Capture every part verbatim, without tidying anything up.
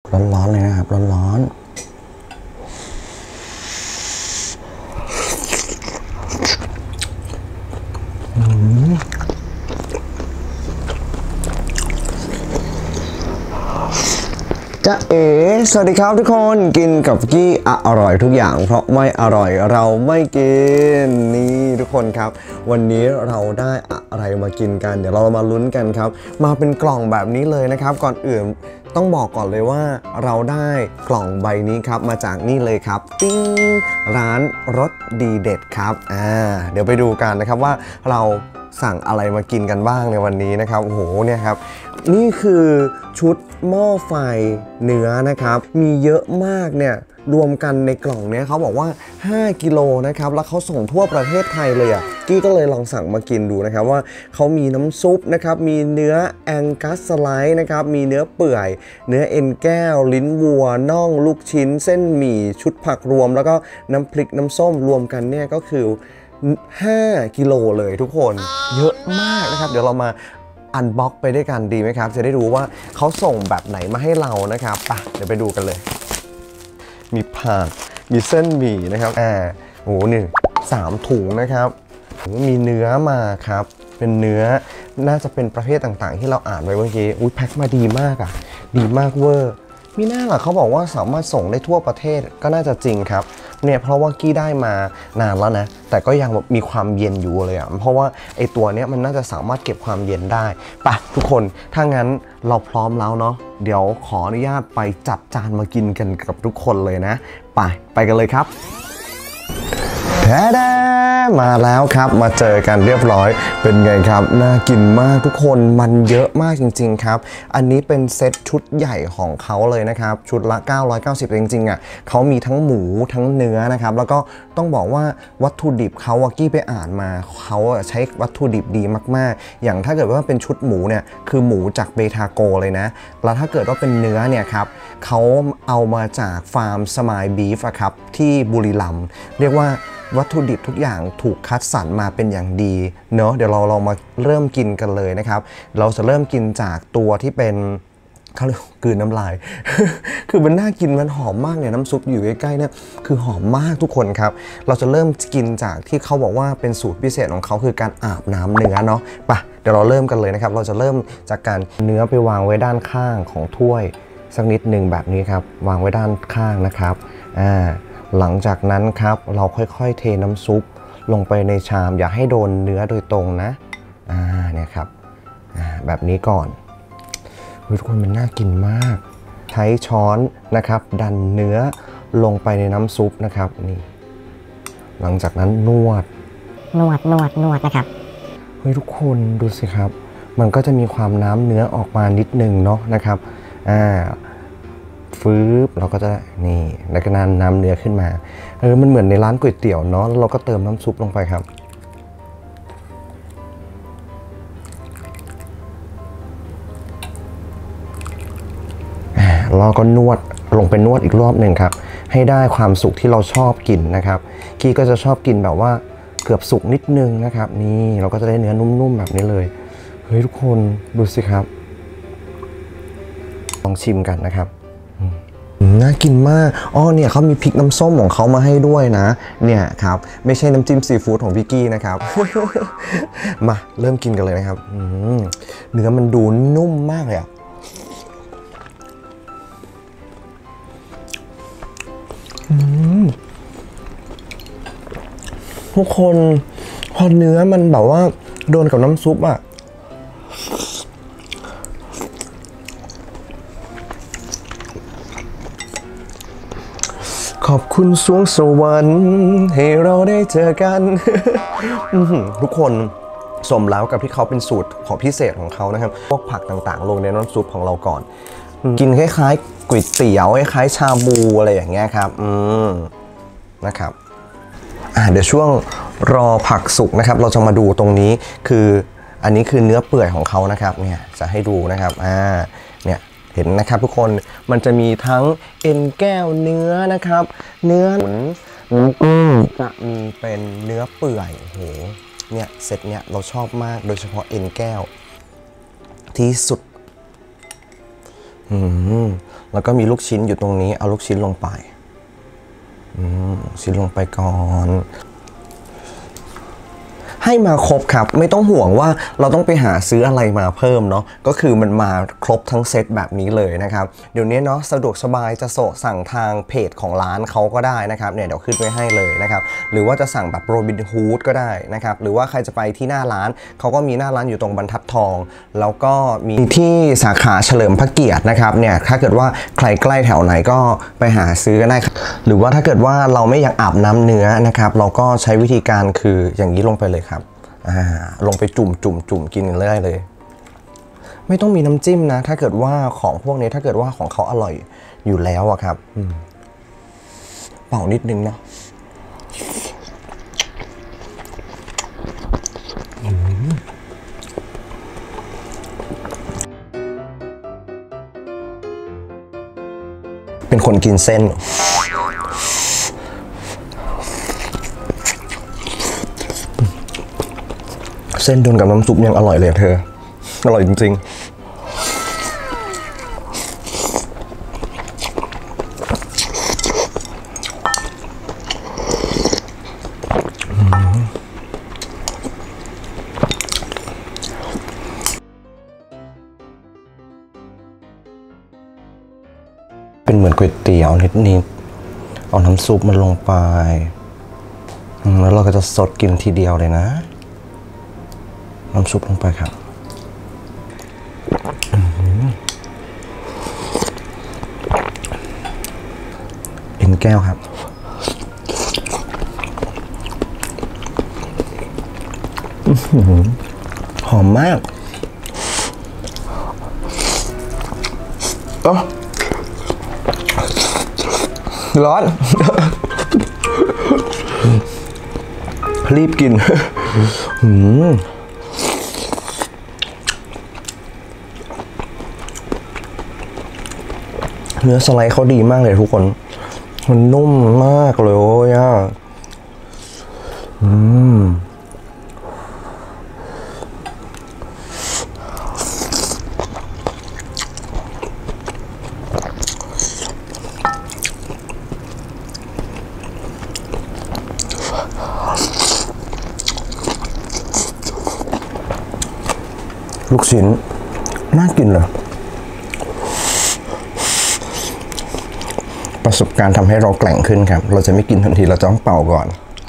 ร้อนๆเลยนะครับร้อนๆจะเอ๋สวัสดีครับทุกคนกินกับกี้อร่อยทุกอย่างเพราะไม่อร่อยเราไม่กินนี่ทุกคนครับวันนี้เราได้อะไรมากินกันเดี๋ยวเรามาลุ้นกันครับมาเป็นกล่องแบบนี้เลยนะครับก่อนอื่นต้องบอกก่อนเลยว่าเราได้กล่องใบนี้ครับมาจากนี่เลยครับติ้งร้านรสดีเด็ดครับอ่าเดี๋ยวไปดูกันนะครับว่าเราสั่งอะไรมากินกันบ้างในวันนี้นะครับโอ้โหเนี่ยครับนี่คือชุดหม้อไฟเนื้อนะครับมีเยอะมากเนี่ยรวมกันในกล่องเนี้ยเขาบอกว่าห้ากิโลนะครับแล้วเขาส่งทั่วประเทศไทยเลยอ่ะกี้ก็เลยลองสั่งมากินดูนะครับว่าเขามีน้ำซุปนะครับมีเนื้อแองกัสสไลด์นะครับมีเนื้อเปื่อยเนื้อเอ็นแก้วลิ้นวัวน่องลูกชิ้นเส้นหมี่ชุดผักรวมแล้วก็น้ำพริกน้ำส้มรวมกันเนี่ยก็คือห้ากิโลเลยทุกคนเยอะมากนะครับเดี๋ยวเรามาอันบ็อกไปด้วยกันดีไหมครับจะได้รู้ว่าเขาส่งแบบไหนมาให้เรานะครับป่ะเดี๋ยวไปดูกันเลยมีผักมีเส้นหมี่นะครับอ่าโอ้โหหนึ่งสามถุงนะครับมีเนื้อมาครับเป็นเนื้อน่าจะเป็นประเภทต่างๆที่เราอ่านไว้เมื่อกี้อุ้ยแพ็คมาดีมากอ่ะดีมากเวอร์มีหน้าล่ะเขาบอกว่าสามารถส่งได้ทั่วประเทศก็น่าจะจริงครับเนี่ยเพราะว่ากี้ได้มานานแล้วนะแต่ก็ยังมีความเย็นอยู่เลยอ่ะเพราะว่าไอตัวเนี้ยมันน่าจะสามารถเก็บความเย็นได้ป่ะทุกคนถ้างั้นเราพร้อมแล้วเนาะเดี๋ยวขออนุญาตไปจัดจานมากินกันกับทุกคนเลยนะไปไปกันเลยครับแท้แด้มาแล้วครับมาเจอกันเรียบร้อยเป็นไงครับน่ากินมากทุกคนมันเยอะมากจริงๆครับอันนี้เป็นเซตชุดใหญ่ของเขาเลยนะครับชุดละเก้าร้อยเก้าสิบจริงๆอ่ะเขามีทั้งหมูทั้งเนื้อนะครับแล้วก็ต้องบอกว่าวัตถุดิบเขาวากี้ไปอ่านมาเขาใช้วัตถุดิบดีมากๆอย่างถ้าเกิดว่าเป็นชุดหมูเนี่ยคือหมูจากเบทาโกเลยนะแล้วถ้าเกิดว่าเป็นเนื้อเนี่ยครับเขาเอามาจากฟาร์มสมายบีฟครับที่บุรีรัมย์เรียกว่าวัตถุดิบทุกอย่างถูกคัดสรรมาเป็นอย่างดีเนาะเดี๋ยวเราลองมาเริ่มกินกันเลยนะครับเราจะเริ่มกินจากตัวที่เป็นเขาเรียกกลืนน้ำลาย คือมันน่ากินมันหอมมากเนี่ยน้ำซุปอยู่ใกล้ๆเนี่ยคือหอมมากทุกคนครับเราจะเริ่มกินจากที่เขาบอกว่าเป็นสูตรพิเศษของเขาคือการอาบน้ำเนื้อเนาะไปเดี๋ยวเราเริ่มกันเลยนะครับเราจะเริ่มจากการเนื้อไปวางไว้ด้านข้างของถ้วยสักนิดหนึ่งแบบนี้ครับวางไว้ด้านข้างนะครับอ่าหลังจากนั้นครับเราค่อยๆเทน้ำซุปลงไปในชามอย่าให้โดนเนื้อโดยตรงนะอ่าเนี่ยครับอ่าแบบนี้ก่อนทุกคนมันน่ากินมากใช้ช้อนนะครับดันเนื้อลงไปในน้ำซุปนะครับนี่หลังจากนั้นนวดนวดนวดนวดนะครับเฮ้ยทุกคนดูสิครับมันก็จะมีความน้ำเนื้อออกมานิดนึงเนาะนะครับอ่าฟื้บเราก็จะนี่แล้วก็น้ำน้ำเนื้อขึ้นมาเออมันเหมือนในร้านก๋วยเตี๋ยวเนาะแล้วเราก็เติมน้ำซุปลงไปครับเราก็นวดลงไปนวดอีกรอบหนึ่งครับให้ได้ความสุกที่เราชอบกินนะครับกี้ก็จะชอบกินแบบว่าเกือบสุกนิดนึงนะครับนี่เราก็จะได้เนื้อนุ่มๆแบบนี้เลยเฮ้ยทุกคนดูสิครับลองชิมกันนะครับน่ากินมากอ๋อเนี่ยเขามีพริกน้ำส้มของเขามาให้ด้วยนะเนี่ยครับไม่ใช่น้ำจิ้มซีฟู้ดของพี่กี้นะครับ มาเริ่มกินกันเลยนะครับเนื้อมันดูนุ่มมากเลยอะทุกคนพอเนื้อมันแบบว่าโดนกับน้ำซุปอะขอบคุณสวงสวรรค์ให้เราได้เจอกัน ทุกคนสมแล้วกับที่เขาเป็นสูตรของพิเศษของเขานะครับพวกผักต่างๆลงในน้ำซุปของเราก่อนกินคล้ายๆก๋วยเตี๋ยวคล้ายๆชาบูอะไรอย่างเงี้ยครับอืมนะครับอ่าเดี๋ยวช่วงรอผักสุกนะครับเราจะมาดูตรงนี้คืออันนี้คือเนื้อเปื่อยของเขานะครับเนี่ยจะให้ดูนะครับอ่าเนี่ยเห็นนะครับทุกคนมันจะมีทั้งเอ็นแก้วเนื้อนะครับเนื้อหมุนอืมจะมีเป็นเนื้อเปื่อยโหเนี่ยเซตเนี่ยเราชอบมากโดยเฉพาะเอ็นแก้วที่สุดอืมแล้วก็มีลูกชิ้นอยู่ตรงนี้เอาลูกชิ้นลงไปอืมชิ้นลงไปก่อนให้มาครบครับไม่ต้องห่วงว่าเราต้องไปหาซื้ออะไรมาเพิ่มเนาะก็คือมันมาครบทั้งเซตแบบนี้เลยนะครับเดี๋ยวนี้เนาะสะดวกสบายจะโสสั่งทางเพจของร้านเขาก็ได้นะครับเนี่ยเดี๋ยวขึ้นไว้ให้เลยนะครับหรือว่าจะสั่งแบบโรบินฮูดก็ได้นะครับหรือว่าใครจะไปที่หน้าร้านเขาก็มีหน้าร้านอยู่ตรงบรรทัดทองแล้วก็มีที่สาขาเฉลิมพระเกียรตินะครับเนี่ยถ้าเกิดว่าใครใกล้แถวไหนก็ไปหาซื้อกันได้หรือว่าถ้าเกิดว่าเราไม่อยากอาบน้ำเนื้อนะครับเราก็ใช้วิธีการคืออย่างนี้ลงไปเลยครับลงไปจุ่มจุ่มจุ่มกินกันเลยเลยไม่ต้องมีน้ำจิ้มนะถ้าเกิดว่าของพวกนี้ถ้าเกิดว่าของเขาอร่อยอยู่แล้วอะครับเป่านิดนึงเนาะเป็นคนกินเส้นเส้นโดนกับน้ำซุปยังอร่อยเลยเธออร่อยจริงๆเป็นเหมือนก๋วยเตี๋ยวนิดๆเอาน้ำซุปมันลงไปแล้วเราก็จะสดกินทีเดียวเลยนะน้ำซุปลงไปครับเอ็นแก้วครับหอมมากเอ้อร้อน รีบกินเนื้อสไลด์เขาดีมากเลยทุกคนมันนุ่มมากเลยอ่ะอืมลูกชิ้นน่ากินเลยประสบการณ์ทำให้เราแกร่งขึ้นครับเราจะไม่กินทันทีเราจะต้องเป่าก่อน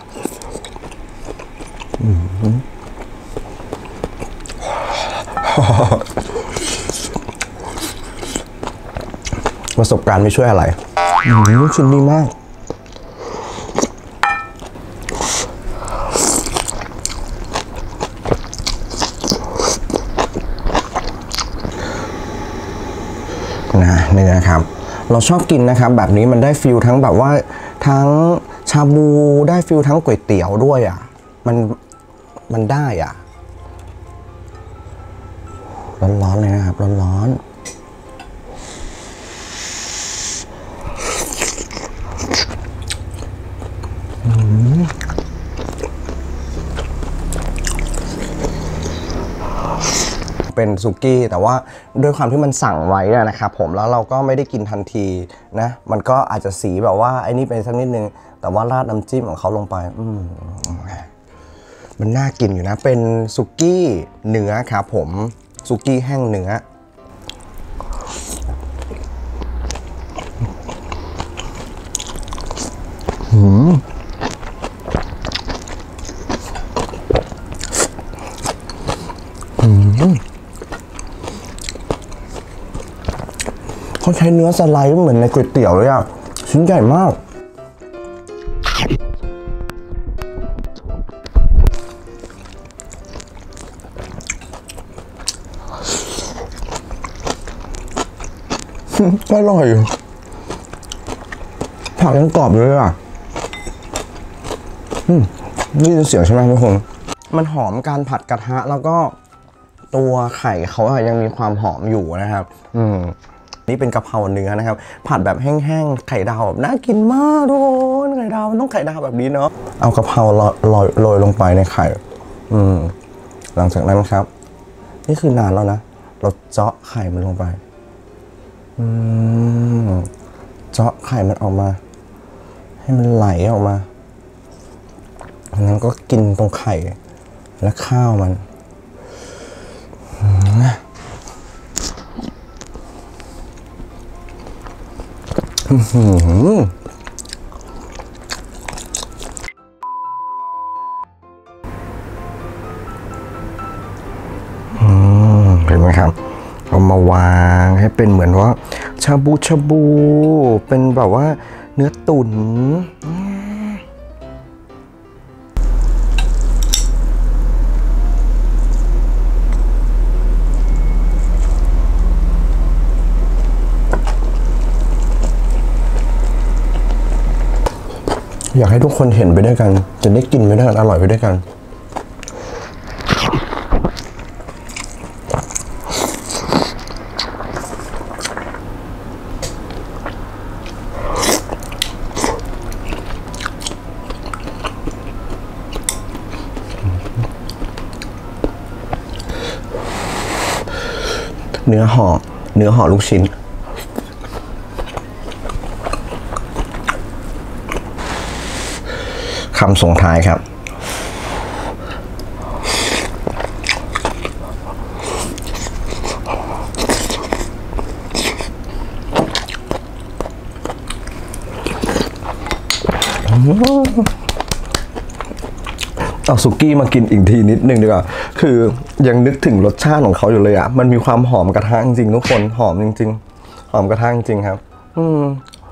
ประสบการณ์ไม่ช่วยอะไรลูกชิ้นดีมากนะนี่นะครับเราชอบกินนะครับแบบนี้มันได้ฟิลทั้งแบบว่าทั้งชาบูได้ฟิลทั้งก๋วยเตี๋ยวด้วยอ่ะมันมันได้อ่ะร้อนๆเลยนะครับร้อนเป็นสุกี้แต่ว่าด้วยความที่มันสั่งไว้นะครับผมแล้วเราก็ไม่ได้กินทันทีนะมันก็อาจจะสีแบบว่าไอ้นี่ไปสักนิดนึงแต่ว่าราดน้ำจิ้มของเขาลงไปอืมมันน่ากินอยู่นะเป็นสุกี้เนื้อครับผมสุกี้แห้งเนื้อหืมหืมเขาใช้เนื้อสไลด์เหมือนในก๋วยเตี๋ยวเลยอ่ะชิ้นใหญ่มากอร่อยผักยังกรอบเลยอ่ะนี่จะเสียงใช่ไหมทุกคนมันหอมการผัดกระทะแล้วก็ตัวไข่เขาอะยังมีความหอมอยู่นะครับอืมนี่เป็นกะเพราเนื้อนะครับผัดแบบแห้งๆไข่ดาวแบบน่ากินมากทุกคนไข่ดาวมันต้องไข่ดาวแบบนี้เนาะเอากะเพราโรยโรยลงไปในไข่อืมหลังจากนั้นครับนี่คือนานแล้วนะเราเจาะไข่มันลงไปอืมเจาะไข่มันออกมาให้มันไหลออกมาแล้วก็กินตรงไข่และข้าวมันอืมเห็นไหมครับเอามาวางให้เป็นเหมือนว่าชาบูชาบูเป็นแบบว่าเนื้อตุ๋นอยากให้ทุกคนเห็นไปด้วยกันจะได้กินไปด้วยกันอร่อยไปด้วยกันเนื้อห่อเนื้อห่อลูกชิ้นคำส่งท้ายครับเอาสุกี้มากินอีกทีนิดนึงดีกว่าคือยังนึกถึงรสชาติของเขาอยู่เลยอ่ะมันมีความหอมกระทะจริงๆทุกคนหอมจริงๆหอมกระทะจริงๆครับอืม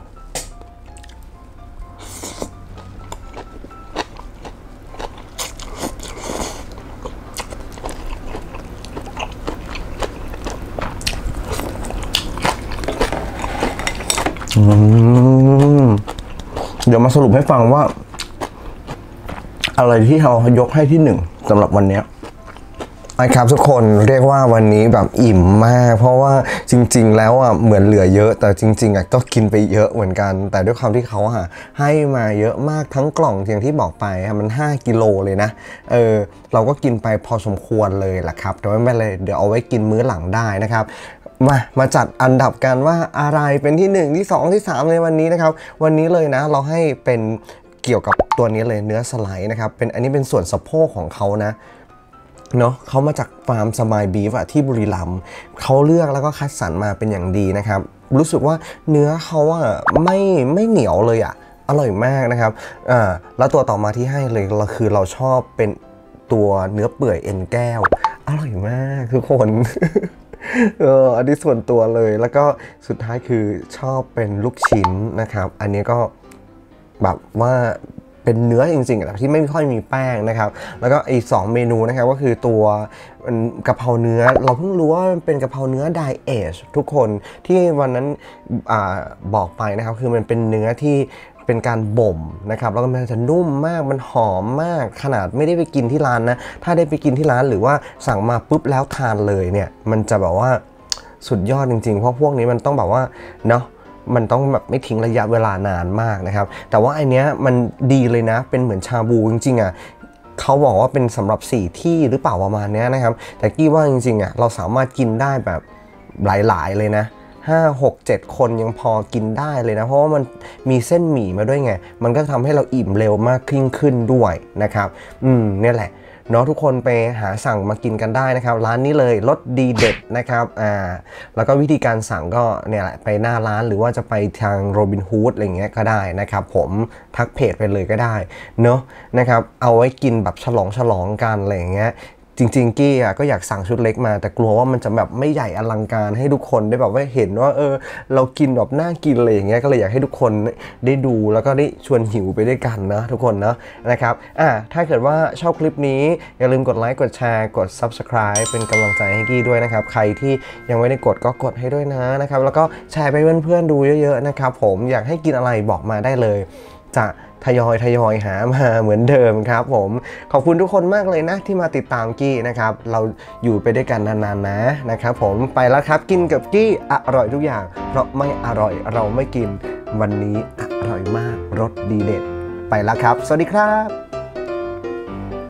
เดี๋ยวมาสรุปให้ฟังว่าอะไรที่เรายกให้ที่หนึ่งสำหรับวันนี้นะครับทุกคนเรียกว่าวันนี้แบบอิ่มมากเพราะว่าจริงๆแล้วอ่ะเหมือนเหลือเยอะแต่จริงๆอ่ะก็กินไปเยอะเหมือนกันแต่ด้วยความที่เขาอ่ะให้มาเยอะมากทั้งกล่องอย่างที่บอกไปมันห้ากิโลเลยนะเออเราก็กินไปพอสมควรเลยแหละครับแต่ไม่เป็นไรเดี๋ยวเอาไว้กินมื้อหลังได้นะครับมามาจัดอันดับกันว่าอะไรเป็นที่หนึ่งที่สองที่สามในวันนี้นะครับวันนี้เลยนะเราให้เป็นเกี่ยวกับตัวนี้เลยเนื้อสไลด์นะครับเป็นอันนี้เป็นส่วนสะโพกของเขานะเนาะเขามาจากฟาร์มสมายบีฟอะที่บุรีรัมย์เขาเลือกแล้วก็คัดสรรมาเป็นอย่างดีนะครับรู้สึกว่าเนื้อเขาอะไม่ไม่เหนียวเลยอะอร่อยมากนะครับอ่าแล้วตัวต่อมาที่ให้เลยเราคือเราชอบเป็นตัวเนื้อเปื่อยเอ็นแก้วอร่อยมากทุกคนเอออันนี้ส่วนตัวเลยแล้วก็สุดท้ายคือชอบเป็นลูกชิ้นนะครับอันนี้ก็แบบว่าเป็นเนื้อจริงๆแต่ที่ไม่ค่อยมีแป้งนะครับแล้วก็อีกสองเมนูนะครับก็คือตัวกะเพราเนื้อเราเพิ่งรู้ว่ามันเป็นกะเพราเนื้อไดเอชทุกคนที่วันนั้นอ่าบอกไปนะครับคือมันเป็นเนื้อที่เป็นการบ่มนะครับแล้วก็มันจะนุ่มมากมันหอมมากขนาดไม่ได้ไปกินที่ร้านนะถ้าได้ไปกินที่ร้านหรือว่าสั่งมาปุ๊บแล้วทานเลยเนี่ยมันจะแบบว่าสุดยอดจริงๆเพราะพวกนี้มันต้องแบบว่าเนาะมันต้องแบบไม่ทิ้งระยะเวลานานมากนะครับแต่ว่าไอเนี้ยมันดีเลยนะเป็นเหมือนชาบูจริงๆอ่ะเขาบอกว่าเป็นสำหรับสี่ที่หรือเปล่าประมาณนี้นะครับแต่กี้ว่าจริงๆอ่ะเราสามารถกินได้แบบหลายๆเลยนะห้า หก เจ็ดคนยังพอกินได้เลยนะเพราะว่ามันมีเส้นหมี่มาด้วยไงมันก็ทำให้เราอิ่มเร็วมากขึ้นขึ้นด้วยนะครับอืมนี่แหละเนาะทุกคนไปหาสั่งมากินกันได้นะครับร้านนี้เลยรสดีเด็ดนะครับอ่าแล้วก็วิธีการสั่งก็เนี่ยแหละไปหน้าร้านหรือว่าจะไปทางโรบินฮูดอะไรเงี้ยก็ได้นะครับผมทักเพจไปเลยก็ได้เนาะนะครับเอาไว้กินแบบฉลองฉลองกันอะไรเงี้ยจริงๆกี้อ่ะก็อยากสั่งชุดเล็กมาแต่กลัวว่ามันจะแบบไม่ใหญ่อลังการให้ทุกคนได้แบบว่าเห็นว่าเออเรากินแบบน่ากินอะไรอย่างเงี้ยก็เลยอยากให้ทุกคนได้ดูแล้วก็ได้ชวนหิวไปด้วยกันนะทุกคนนะนะครับอ่ะถ้าเกิดว่าชอบคลิปนี้อย่าลืมกดไลค์กดแชร์กด ซับสไครบ์ เป็นกำลังใจให้กี้ด้วยนะครับใครที่ยังไม่ได้กดก็กดให้ด้วยนะนะครับแล้วก็แชร์ไปเพื่อนๆดูเยอะๆนะครับผมอยากให้กินอะไรบอกมาได้เลยจะทยอยทยอยหามาเหมือนเดิมครับผมขอบคุณทุกคนมากเลยนะที่มาติดตามกี้นะครับเราอยู่ไปด้วยกันนานๆนะนะครับผมไปแล้วครับกินกับกี้อร่อยทุกอย่างเพราะไม่อร่อยเราไม่กินวันนี้อร่อยมากรสดีเด็ดไปแล้วครับสวัสดีครับ